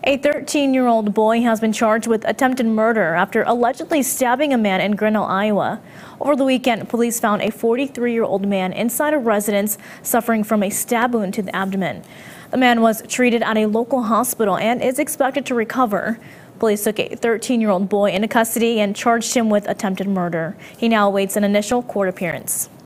A 13-year-old boy has been charged with attempted murder after allegedly stabbing a man in Grinnel, Iowa. Over the weekend, police found a 43-year-old man inside a residence suffering from a stab wound to the abdomen. The man was treated at a local hospital and is expected to recover. Police took a 13-year-old boy into custody and charged him with attempted murder. He now awaits an initial court appearance.